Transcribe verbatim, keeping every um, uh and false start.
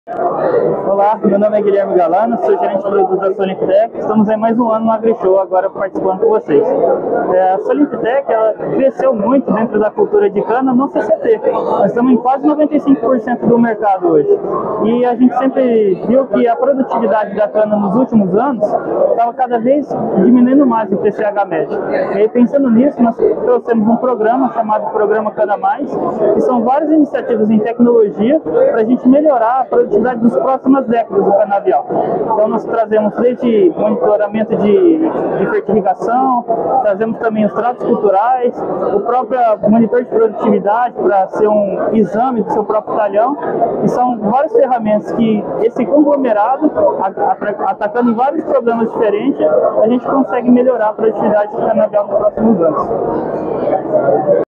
Olá, meu nome é Guilherme Galano, sou gerente de produtos da Solintec. Estamos em mais um ano no AgriShow, agora participando com vocês. É, a Solintec ela cresceu muito dentro da cultura de cana no C C T. Nós estamos em quase noventa e cinco por cento do mercado hoje. E a gente sempre viu que a produtividade da cana nos últimos anos estava cada vez diminuindo mais o T C H médio. E aí, pensando nisso, nós trouxemos um programa chamado Programa Cana Mais, que são várias iniciativas em tecnologia para a gente melhorar a produtividade das próximas décadas do canavial. Então nós trazemos desde monitoramento de, de fertirrigação, trazemos também os tratos culturais, o próprio monitor de produtividade para ser um exame do seu próprio talhão, e são várias ferramentas que esse conglomerado, atacando em vários problemas diferentes, a gente consegue melhorar a produtividade do canavial nos próximos anos.